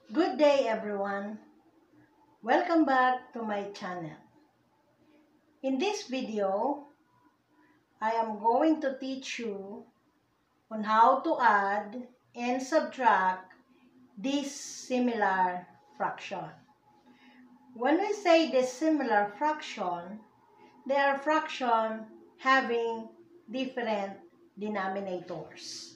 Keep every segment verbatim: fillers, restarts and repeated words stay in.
Good day everyone. Welcome back to my channel. In this video, I am going to teach you on how to add and subtract dissimilar fraction. When we say dissimilar fraction, they are fractions having different denominators.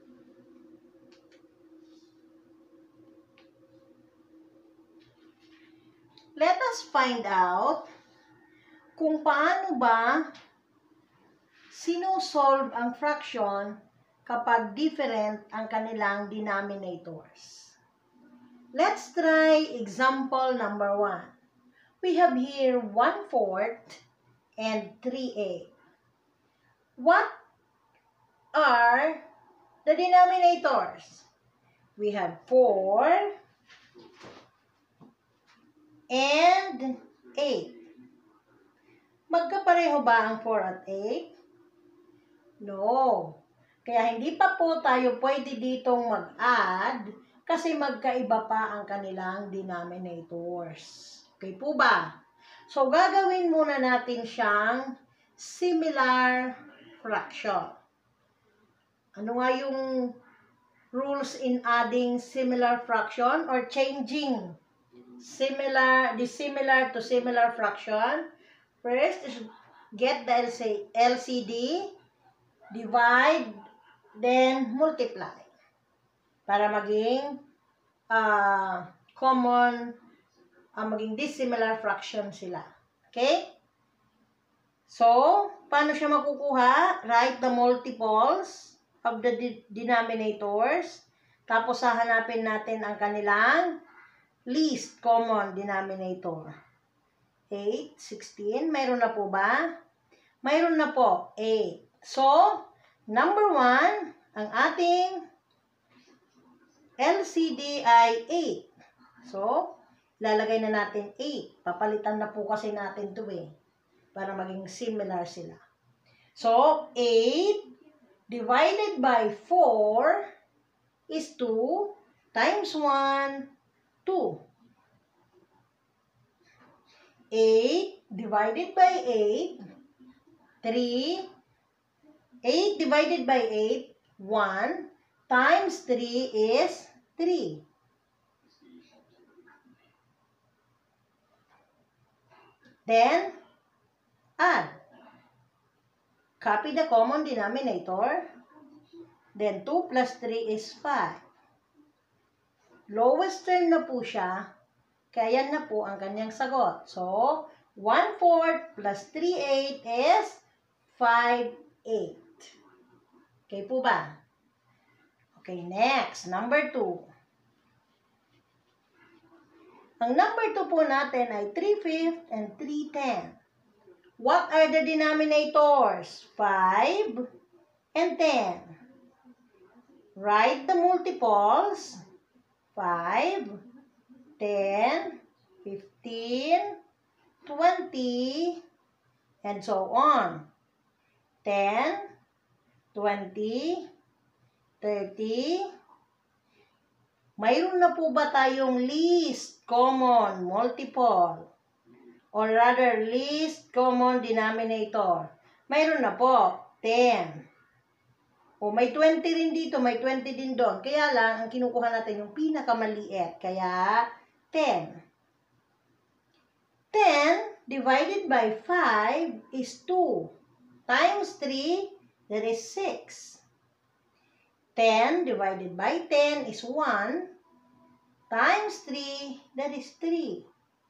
Let us find out kung paano ba sinusolve ang fraction kapag different ang kanilang denominators. Let's try example number one. We have here one fourth and three eighths. What are the denominators? We have four and eight. Magkapareho ba ang four at eight? No. Kaya hindi pa po tayo pwede ditong mag-add kasi magkaiba pa ang kanilang denominators. Okay po ba? So, gagawin muna natin siyang similar fraction. Ano nga yung rules in adding similar fraction or changing similar, dissimilar to similar fraction? First is get the L C D, divide, then multiply. Para maging uh, common, uh, maging dissimilar fraction sila. Okay? So, paano siya makukuha? Write the multiples of the de denominators. Tapos, hahanapin natin ang kanilang least common denominator. eight, sixteen. Mayroon na po ba? Mayroon na po. eight. So, number one, ang ating L C D ay eight. So, lalagay na natin eight. Papalitan na po kasi natin ito eh. Para maging similar sila. So, eight divided by four is two times one, two. eight divided by eight, three. eight divided by eight, one. Times three is three. Then, add. Copy the common denominator. Then, two plus three is five. Lowest term na po siya. Kaya yan na po ang kanyang sagot. So, one fourth plus three eighths is five eighths. Okay po ba? Okay, next. Number two. Ang number two po natin ay three fifths and three tenths. What are the denominators? five and ten. Write the multiples. five, ten, fifteen, twenty, and so on. ten, twenty, thirty. Mayroon na po ba tayong least common multiple? Or rather, least common denominator? Mayroon na po, ten. O may twenty rin dito, may twenty din doon. Kaya lang, ang kinukuha natin yung pinakamaliit. Kaya, ten. ten divided by five is two. Times three, that is six. ten divided by ten is one. Times three, that is three.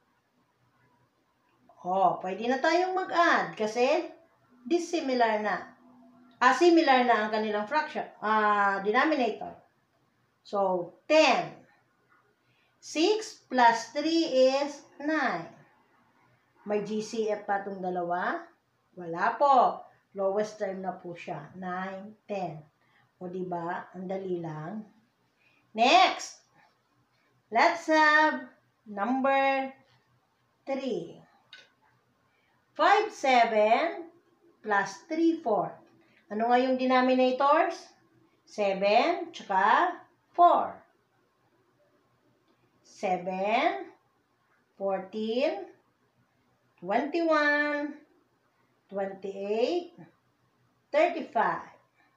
Oh, pwede na tayong mag-add kasi dissimilar na. Ah, similar na ang kanilang fraction, ah, denominator. So, ten. six plus three is nine. May G C F pa itong dalawa? Wala po. Lowest term na po siya. nine, ten. O, diba? Ang dali lang. Next. Let's have number three. five, seven plus three fourths. Ano nga yung denominators? seven, tsaka four. seven, fourteen, twenty-one, twenty-eight, thirty-five.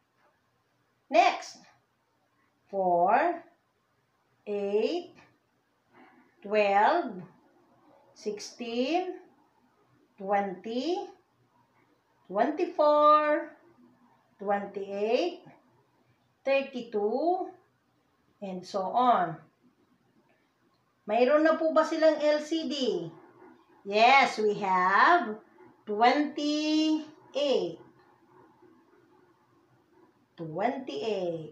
Next, four, eight, twelve, sixteen, twenty, twenty-four, twenty-eight, thirty-two, and so on. Mayroon na po ba silang L C D? Yes, we have twenty-eight. twenty-eight.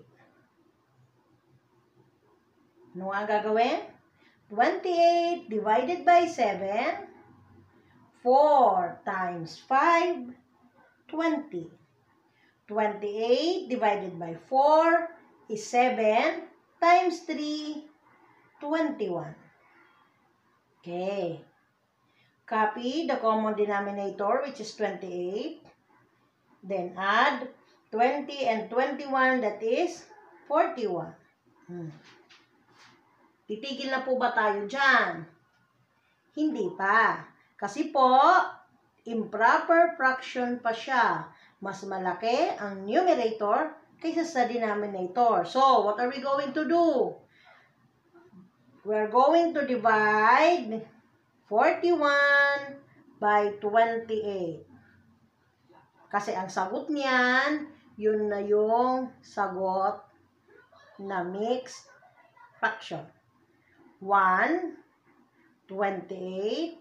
Ano ang gagawin? twenty-eight divided by seven. four times five, twenty. twenty-eight divided by four is seven times three, twenty-one. Okay. Copy the common denominator, which is twenty-eight. Then add twenty and twenty-one, that is forty-one. Hmm. Titigil na po ba tayo dyan? Hindi pa. Kasi po, improper fraction pa siya. Mas malaki ang numerator kaysa sa denominator. So, what are we going to do? We're going to divide forty-one by twenty-eight. Kasi ang sagot niyan, yun na yung sagot na mixed fraction. one, twenty-eight,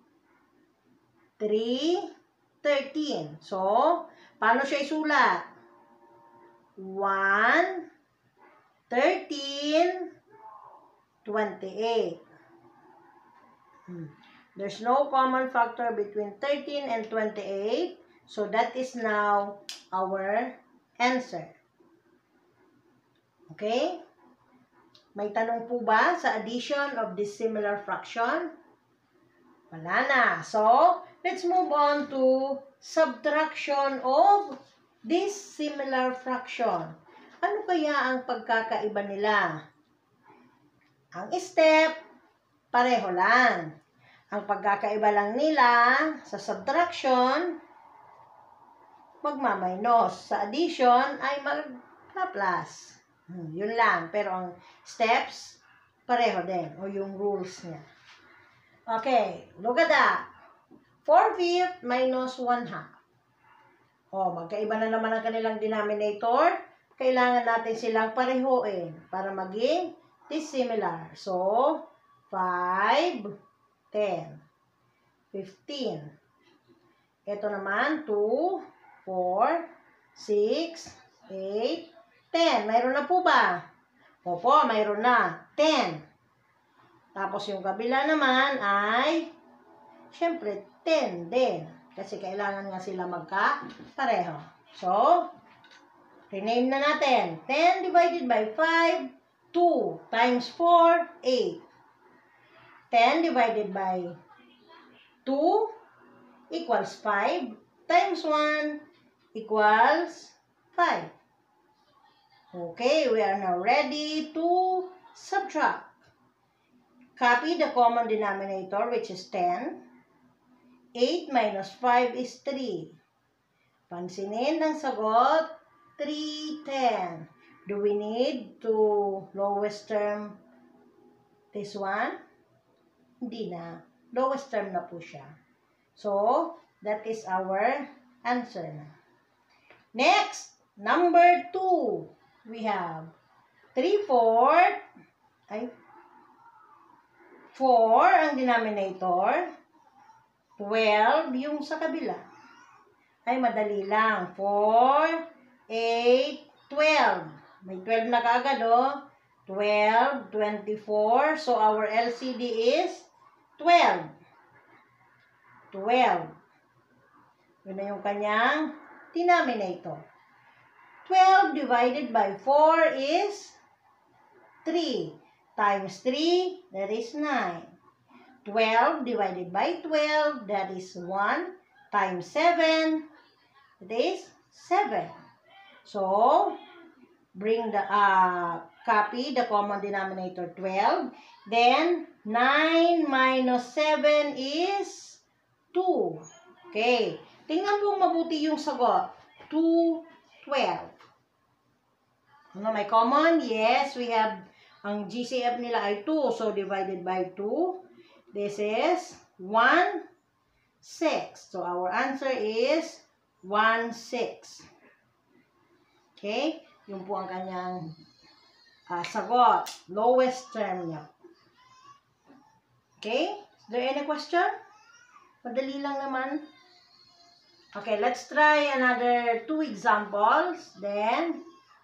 three, thirteen. So, paano siya isulat? one, thirteen, twenty-eight. Hmm. There's no common factor between thirteen and twenty-eight. So, that is now our answer. Okay? May tanong po ba sa addition of dissimilar fraction? Wala na. So, let's move on to subtraction of dissimilar fraction. Ano kaya ang pagkakaiba nila? Ang step, pareho lang. Ang pagkakaiba lang nila sa subtraction, magmaminus. Sa addition ay magpa-plus. Hmm, yun lang. Pero ang steps, pareho din. O yung rules niya. Okay, look at that. four fifths minus one half. O, magkaiba na naman ang kanilang denominator. Kailangan natin silang parehoin para maging dissimilar. So, five, ten, fifteen. Ito naman, two, four, six, eight, ten. Mayroon na po ba? Opo, mayroon na. ten. Tapos yung kabila naman ay, syempre, ten din. Kasi kailangan nga sila magka-pareho. So, rename na natin. ten divided by five, two times four, eight. ten divided by two equals five times one equals five. Okay, we are now ready to subtract. Copy the common denominator, which is ten. eight minus five is three. Pansinin ang sagot, three, ten. Do we need to lowest term this one? Hindi na. Lowest term na po siya. So, that is our answer na. Next, number two. We have three fourths. Ay, four ang denominator. twelve yung sa kabila. Ay, madali lang. four, eight, twelve. May twelve na kaagad, oh. twelve, twenty-four. So, our L C D is twelve. twelve. Yun na yung kanyang denominator. twelve divided by four is three. Times three, that is nine. twelve divided by twelve, that is one. Times seven, that is seven. So, bring the, uh, copy the common denominator, twelve. Then, nine minus seven is two. Okay. Tingnan mo mabuti yung sagot. two, twelve. Ano, may common? Yes, we have, ang G C F nila ay two. So, divided by two. This is one, six. So, our answer is one, six. Okay? Yun po ang kanyang uh, sagot. Lowest term niya. Okay? Is there any question? Madali lang naman. Okay, let's try another two examples. Then,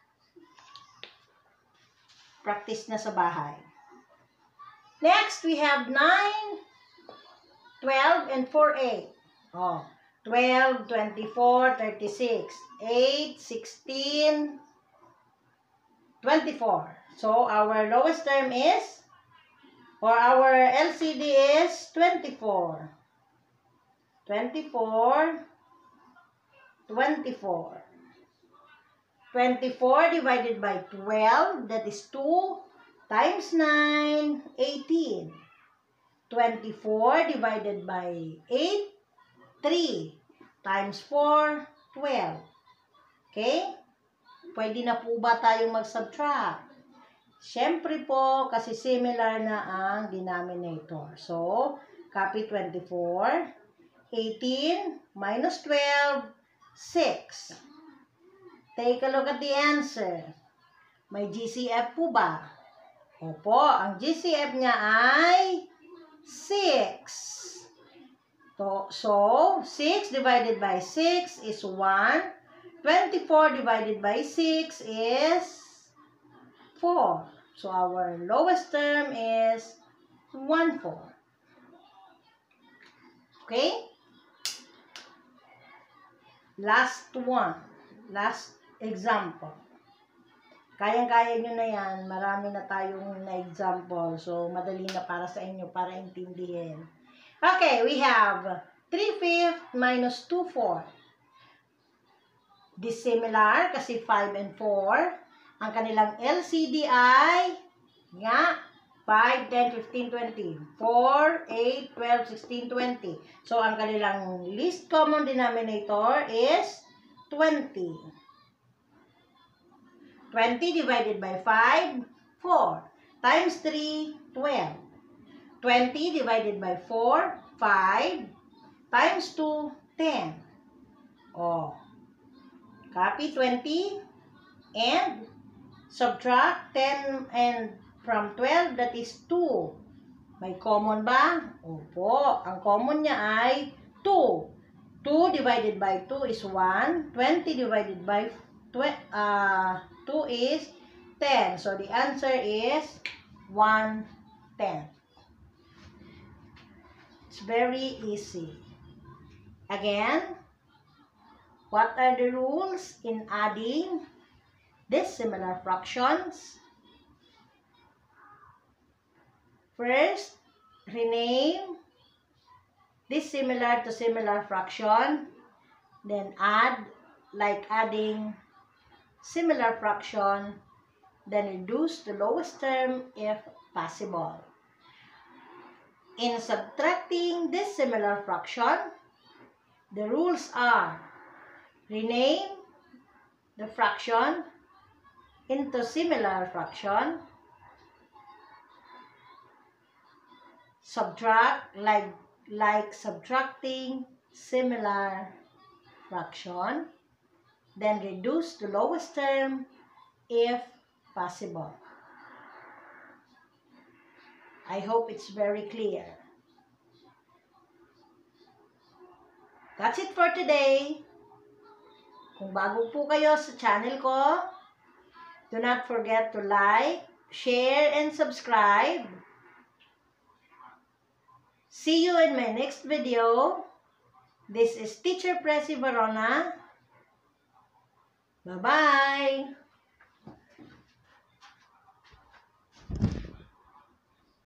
practice na sa bahay. Next, we have nine, twelve, and four, eight. Oh, twelve, twenty-four, thirty-six, eight, sixteen, twenty-four. So, our lowest term is, or our L C D is twenty-four. twenty-four, twenty-four. twenty-four divided by twelve, that is two, times nine, eighteen. twenty-four divided by eight, three, times four, twelve. Okay? Pwede na po ba tayong mag-subtract? Siyempre po, kasi similar na ang denominator. So, copy twenty-four. eighteen minus twelve, six. Take a look at the answer. May G C F po ba? Opo, ang G C F niya ay six. So, so six divided by six is one. twenty-four divided by six is four. So, our lowest term is one, four. Okay? Last one. Last example. Kayang-kaya nyo na yan. Marami na tayong na-example. So, madali na para sa inyo, para intindihin. Okay, we have three fifths minus two fourths. Dissimilar, kasi five and four. Ang kanilang L C D ay, nga, five, ten, fifteen, twenty. four, eight, twelve, sixteen, twenty. So, ang kanilang least common denominator is twenty. twenty divided by five, four. Times three, twelve. twenty divided by four, five. Times two, ten. Oh. Copy twenty and subtract ten and from twelve, that is two. May common ba? Opo. Ang common niya ay two. two divided by two is one. twenty divided by uh, two is ten. So, the answer is one tenth. It's very easy. Again, what are the rules in adding dissimilar fractions? First, rename dissimilar to similar fraction. Then add like adding similar fraction. Then reduce the lowest term if possible. In subtracting dissimilar fraction, the rules are rename the fraction into similar fraction. Subtract like, like subtracting similar fraction. Then reduce the lowest term if possible. I hope it's very clear. That's it for today. Kung bago po kayo sa channel ko, do not forget to like, share, and subscribe. See you in my next video. This is Teacher Presi Verona. Bye-bye.